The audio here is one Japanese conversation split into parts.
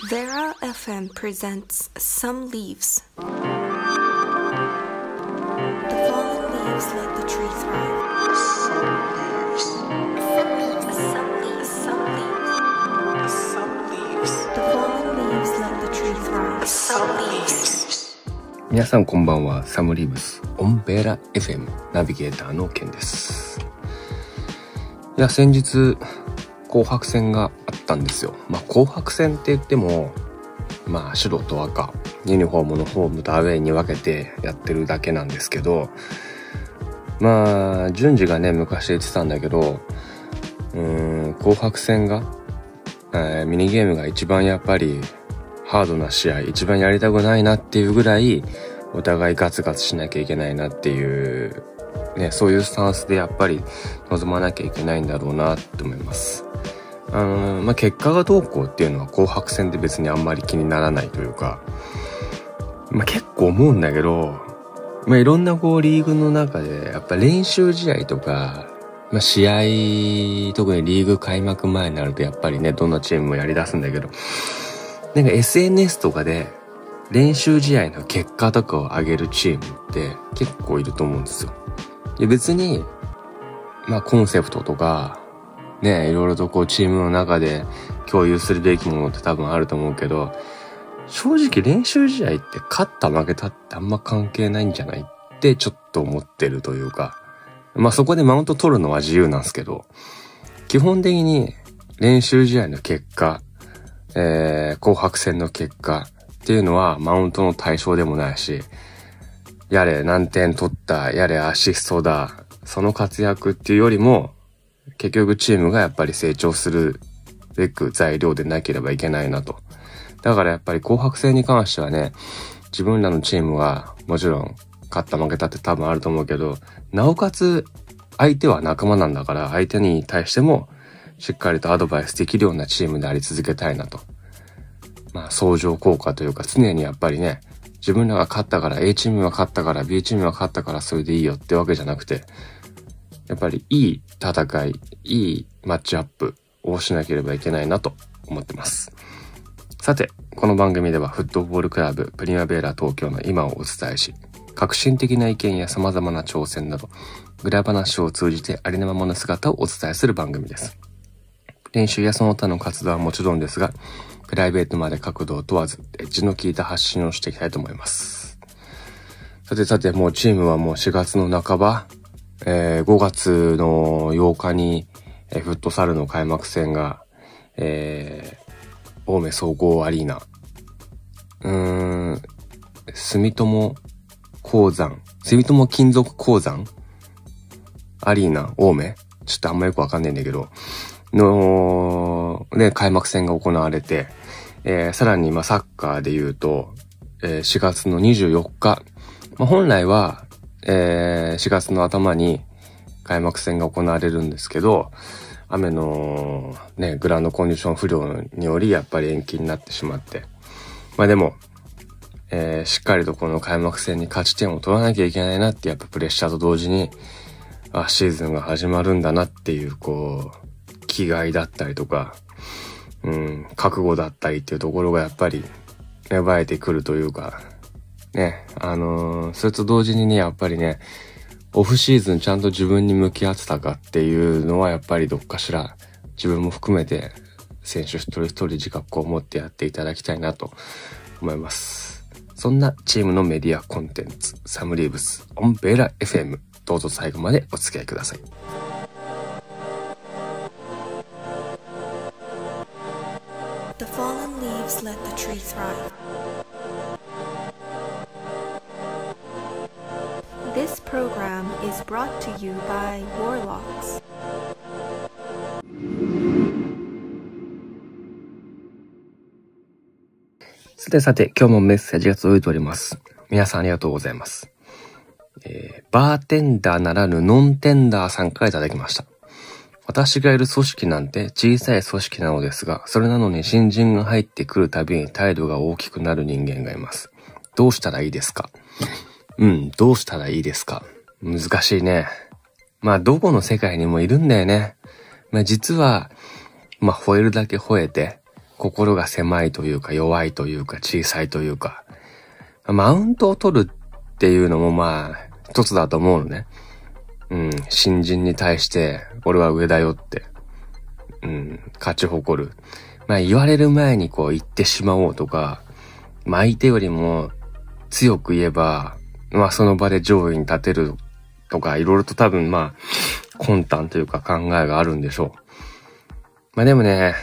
Vera FM presents Some Leaves. The fallen leaves let the tree thrive. Some leaves. The fallen leaves let the tree thrive. Some leaves. 皆さんこんばんは。サムリーブスオンベーラ FM ナビゲーターのケンです。いや、先日紅白戦があったんですよ。紅白戦って言っても白と赤ユニフォームのホームとアウェイに分けてやってるだけなんですけど、順次がね昔言ってたんだけど、紅白戦が、ミニゲームが一番やっぱりハードな試合、一番やりたくないなっていうぐらいお互いガツガツしなきゃいけないなっていうね、そういうスタンスでやっぱり臨まなきゃいけないんだろうなって思います。結果がどうこうっていうのは紅白戦で別にあんまり気にならないというか、結構思うんだけど、いろんなリーグの中でやっぱ練習試合とか、試合、特にリーグ開幕前になるとやっぱりね、どんなチームもやり出すんだけど、なんか SNS とかで練習試合の結果とかを上げるチームって結構いると思うんですよ。で、別にコンセプトとかね、いろいろとチームの中で共有するべきものって多分あると思うけど、正直練習試合って勝った負けたってあんま関係ないんじゃないってちょっと思ってるというか、そこでマウント取るのは自由なんですけど、基本的に練習試合の結果、紅白戦の結果っていうのはマウントの対象でもないし、やれ何点取った、やれアシストだ、その活躍っていうよりも、結局チームがやっぱり成長するべく材料でなければいけないなと。だからやっぱり紅白戦に関してはね、自分らのチームはもちろん勝った負けたって多分あると思うけど、なおかつ相手は仲間なんだから、相手に対してもしっかりとアドバイスできるようなチームであり続けたいなと。相乗効果というか、常にやっぱりね、自分らが勝ったから A チームが勝ったから B チームが勝ったからそれでいいよってわけじゃなくて、やっぱりいい戦い、いいマッチアップをしなければいけないなと思ってます。さて、この番組ではフットボールクラブプリマベーラ東京の今をお伝えし、革新的な意見や様々な挑戦など、裏話を通じてありのままの姿をお伝えする番組です。練習やその他の活動はもちろんですが、プライベートまで角度を問わず、エッジの効いた発信をしていきたいと思います。さて、もうチームはもう4月の半ば、5月の8日に、フットサルの開幕戦が、青梅総合アリーナ、住友金属鉱山アリーナ青梅、ちょっとあんまよくわかんないんだけどのね、開幕戦が行われて、さらにサッカーで言うと、4月の24日、本来は、4月の頭に開幕戦が行われるんですけど、雨のね、グラウンドコンディション不良によりやっぱり延期になってしまって。でも、しっかりとこの開幕戦に勝ち点を取らなきゃいけないなってやっぱプレッシャーと同時に、シーズンが始まるんだなっていう気概だったりとか、覚悟だったりっていうところがやっぱり芽生えてくるというか、ね、それと同時にね、やっぱりね、オフシーズンちゃんと自分に向き合ってたかっていうのはやっぱりどっかしら自分も含めて選手一人一人自覚を持ってやっていただきたいなと思います。そんなチームのメディアコンテンツ、サムリーブスオンベーラ FM、どうぞ最後までお付き合いください。 The fallen leaves let the tree thrive. This program is brought to you by Warlocks. さて、今日もメッセージが届いております。皆さんありがとうございます。バーテンダーならぬノンテンダーさんからいただきました。私がいる組織なんて小さい組織なのですが、それなのに新人が入ってくるたびに態度が大きくなる人間がいます。どうしたらいいですか？どうしたらいいですか？難しいね。どこの世界にもいるんだよね。実は、吠えるだけ吠えて、 心が狭いというか弱いというか小さいというか、マウントを取るっていうのもまあ一つだと思うのね。新人に対して俺は上だよって、勝ち誇る。まあ言われる前にこう言ってしまおうとか、まあ相手よりも強く言えば、まあその場で上位に立てるとか、いろいろと多分まあ魂胆というか考えがあるんでしょう。まあでもね、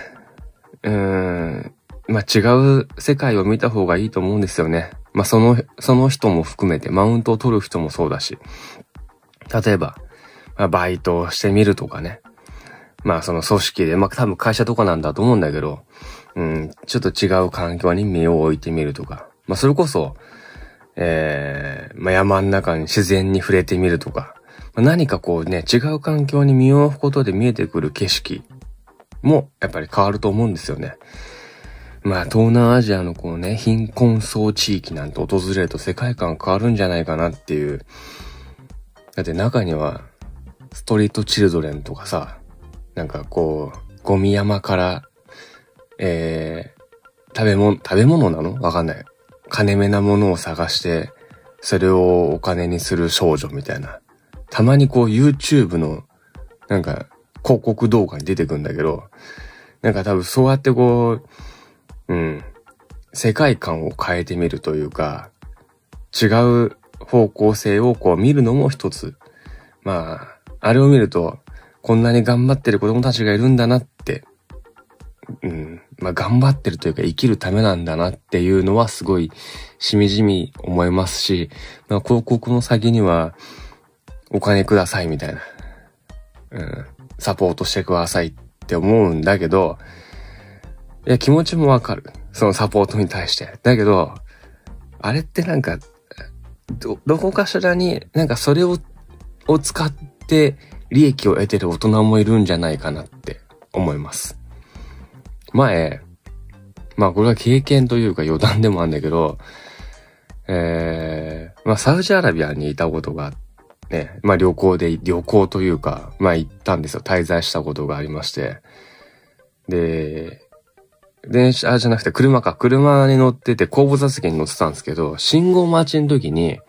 まあ違う世界を見た方がいいと思うんですよね。まあその人も含めて、マウントを取る人もそうだし。例えば、まあ、バイトをしてみるとかね。まあその組織で、まあ多分会社とかなんだと思うんだけど、ちょっと違う環境に身を置いてみるとか。まあそれこそ、まあ山の中に自然に触れてみるとか。まあ、何かこうね、違う環境に身を置くことで見えてくる景色もやっぱり変わると思うんですよね。まあ東南アジアのこうね、貧困層地域なんて訪れると世界観変わるんじゃないかなっていう。だって中にはストリートチルドレンとかさ、なんかこうゴミ山から食べ物なの？わかんない。金目なものを探してそれをお金にする少女みたいな。たまにこう YouTube のなんか広告動画に出てくんだけど、なんか多分そうやってこう世界観を変えてみるというか、違う方向性をこう見るのも一つ。まあ、あれを見ると、こんなに頑張ってる子供たちがいるんだなって、まあ頑張ってるというか生きるためなんだなっていうのはすごいしみじみ思いますし、まあ広告の先にはお金くださいみたいな、サポートしてくださいって思うんだけど、いや気持ちもわかる。そのサポートに対して。だけど、あれってなんか、どこかしらになんかそれを使って利益を得てる大人もいるんじゃないかなって思います。前、まあこれは経験というか余談でもあるんだけど、まあサウジアラビアにいたことがね、まあ旅行というか、まあ行ったんですよ。滞在したことがありまして。で、電車じゃなくて車に乗ってて後部座席に乗ってたんですけど、信号待ちの時に、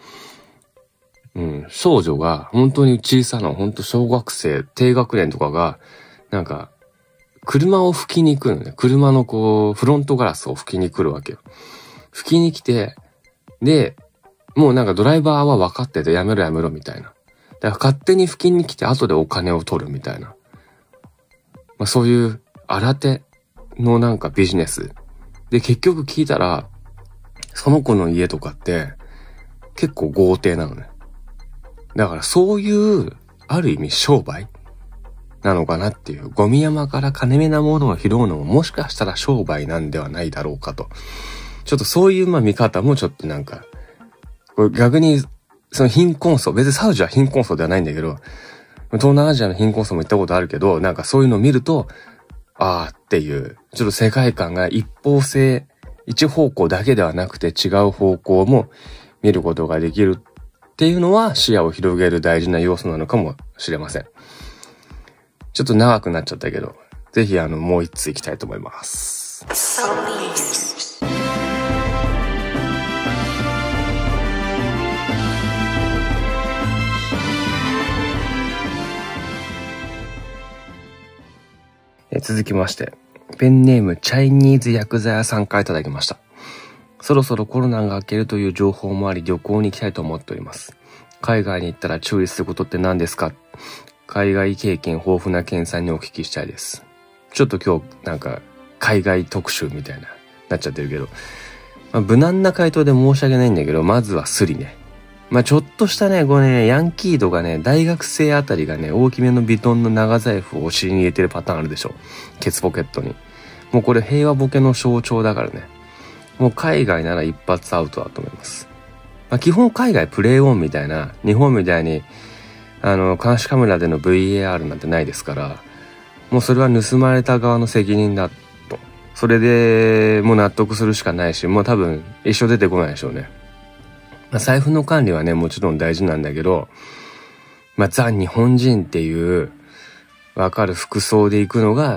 少女が本当に小さな、本当小学生、低学年とかが、なんか、車を拭きに来るのね。車のこう、フロントガラスを拭きに来るわけよ。拭きに来て、で、もうなんかドライバーは分かっててやめろみたいな。だから勝手に拭きに来て後でお金を取るみたいな。まあそういう新手のなんかビジネス。で、結局聞いたら、その子の家とかって結構豪邸なのね。だからそういう、ある意味商売なのかなっていう。ゴミ山から金目なものを拾うのももしかしたら商売なんではないだろうかと。ちょっとそういう見方もちょっとなんか、これ逆にその貧困層、別にサウジは貧困層ではないんだけど、東南アジアの貧困層も行ったことあるけど、なんかそういうのを見ると、あーっていう、ちょっと世界観が一方向だけではなくて違う方向も見ることができるっていうのは視野を広げる大事な要素なのかもしれません。ちょっと長くなっちゃったけど、ぜひもう一つ行きたいと思います。続きまして、ペンネームチャイニーズ薬剤屋さんからいただきました。そろそろコロナが明けるという情報もあり旅行に行きたいと思っております。海外に行ったら注意することって何ですか？海外経験豊富なケンさんにお聞きしたいです。ちょっと今日なんか海外特集みたいなっちゃってるけど、まあ、無難な回答で申し訳ないんだけど、まずはスリね。まあちょっとしたね、これね、ヤンキーとかね、大学生あたりがね、大きめのビトンの長財布をお尻に入れてるパターンあるでしょ。ケツポケットに。もうこれ平和ボケの象徴だからね。もう海外なら一発アウトだと思います。まあ基本海外プレイオンみたいな、日本みたいに、監視カメラでの VAR なんてないですから、もうそれは盗まれた側の責任だと。それでもう納得するしかないし、もう多分一生出てこないでしょうね。まあ、財布の管理はね、もちろん大事なんだけど、まあ、ザ・日本人っていう、わかる服装で行くのが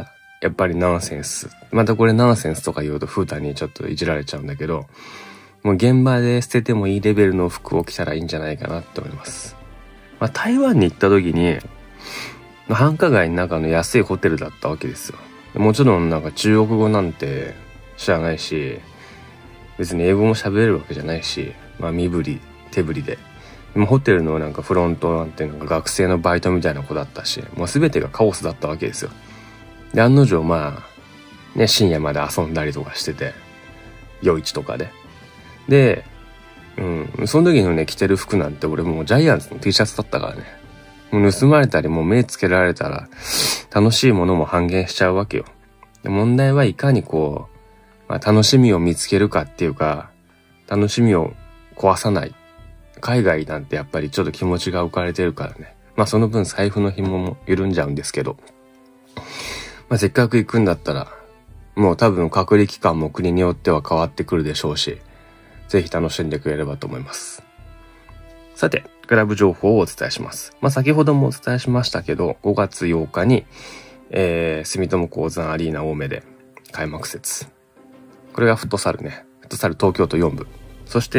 やっぱりナンセンス。またこれナンセンスとか言うとフータにちょっといじられちゃうんだけど、もう現場で捨ててもいいレベルの服を着たらいいんじゃないかなって思います。台湾に行った時に、繁華街の中の安いホテルだったわけですよ。もちろんなんか中国語なんて知らないし、別に英語も喋れるわけじゃないし、身振り手振りで。でもホテルのなんかフロントなんていうのが学生のバイトみたいな子だったし、もう全てがカオスだったわけですよ。で、案の定深夜まで遊んだりとかしてて、夜市とかで。で、その時のね、着てる服なんて俺もうジャイアンツの T シャツだったからね。もう盗まれたりもう目つけられたら楽しいものも半減しちゃうわけよ。で、問題はいかに楽しみを見つけるかっていうか、楽しみを壊さない。海外なんてやっぱりちょっと気持ちが浮かれてるからね。その分財布の紐も緩んじゃうんですけど。せっかく行くんだったら、もう多分隔離期間も国によっては変わってくるでしょうし、ぜひ楽しんでくれればと思います。さて、クラブ情報をお伝えします。先ほどもお伝えしましたけど、5月8日に、住友鉱山アリーナ青梅で開幕節。これがフットサルね。フットサル東京都4部。そして、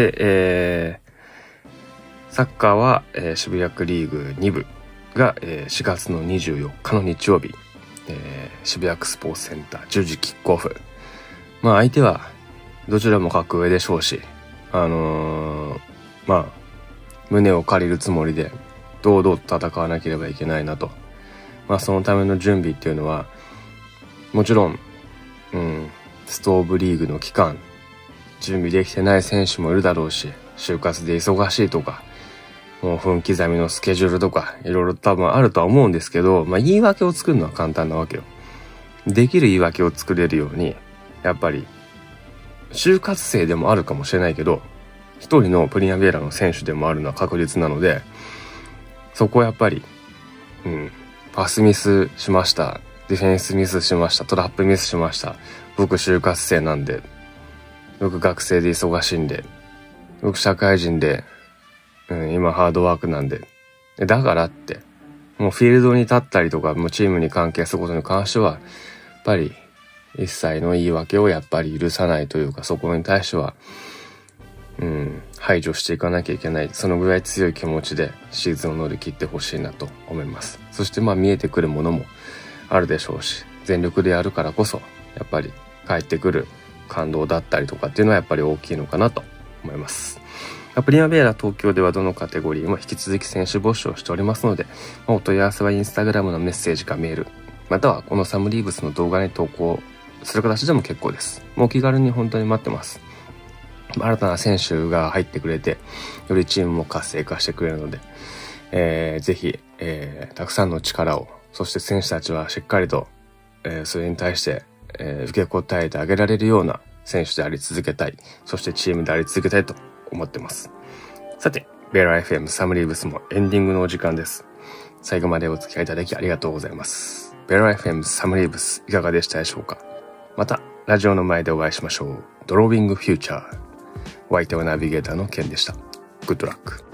サッカーは、渋谷区リーグ2部が、4月の24日の日曜日、渋谷区スポーツセンター10時キックオフ。相手はどちらも格上でしょうし、胸を借りるつもりで堂々と戦わなければいけないなと。そのための準備っていうのは、もちろん、ストーブリーグの期間、準備できてない選手もいるだろうし、就活で忙しいとか、もう分刻みのスケジュールとか、いろいろ多分あるとは思うんですけど、言い訳を作るのは簡単なわけよ。できる言い訳を作れるように、やっぱり、就活生でもあるかもしれないけど、一人のプリナベーラの選手でもあるのは確実なので、そこはやっぱり、パスミスしました。ディフェンスミスしました。トラップミスしました。僕就活生なんで、僕学生で忙しいんで、僕社会人で、今ハードワークなんで。だからって、もうフィールドに立ったりとか、もうチームに関係することに関しては、やっぱり一切の言い訳をやっぱり許さないというか、そこに対しては、排除していかなきゃいけない。そのぐらい強い気持ちでシーズンを乗り切ってほしいなと思います。そして見えてくるものもあるでしょうし、全力でやるからこそ、やっぱり帰ってくる感動だったりとかっていうのはやっぱり大きいのかなと思います。プリナベーラ東京ではどのカテゴリーも引き続き選手募集をしておりますので、お問い合わせはインスタグラムのメッセージかメール、またはこのサムリーブスの動画に投稿する形でも結構です。もう気軽に本当に待ってます。新たな選手が入ってくれて、よりチームも活性化してくれるので、ぜひ、たくさんの力を、そして選手たちはしっかりと、それに対して、受け答えてあげられるような選手であり続けたい。そしてチームであり続けたいと思ってます。さて、ベーラ FM サムリーブスもエンディングのお時間です。最後までお付き合いいただきありがとうございます。ベーラ FM サムリーブスいかがでしたでしょうか。また、ラジオの前でお会いしましょう。ドロービングフューチャー。お相手はナビゲーターのケンでした。グッドラック。